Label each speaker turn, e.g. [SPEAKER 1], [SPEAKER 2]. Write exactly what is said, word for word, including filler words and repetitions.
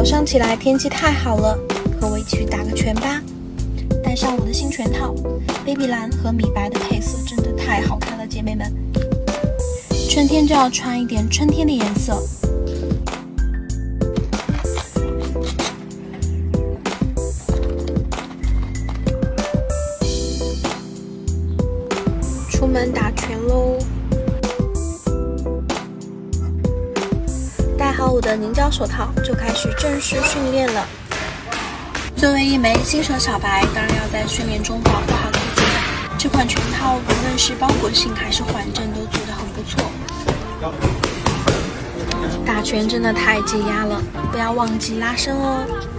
[SPEAKER 1] 上起来天气太好了，和我一起去打个拳吧。戴上我的新拳套， baby 蓝和米白的配色真的太好看了，姐妹们。春天就要穿一点春天的颜色。出门打拳喽！戴好我的凝胶手套，就开始正式训练了。作为一枚新手小白，当然要在训练中保护好自己。这款拳套无论是包裹性还是缓震都做得很不错。打拳真的太解压了，不要忘记拉伸哦。